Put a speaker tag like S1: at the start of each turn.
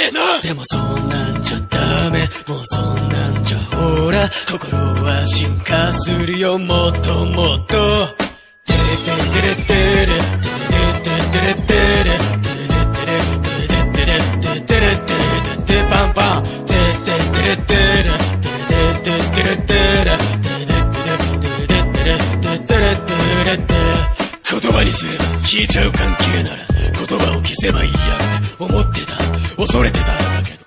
S1: えな。でもそんなんじゃダメ、もうそんなんじゃほら心は進化するよもっともっと。テレテレテレテレテレテレテレテレテレテレパンパンテテテレテレテレテレテレ言葉にすれば消えちゃう関係なら言葉を消せばいいやって思ってた、恐れてただけ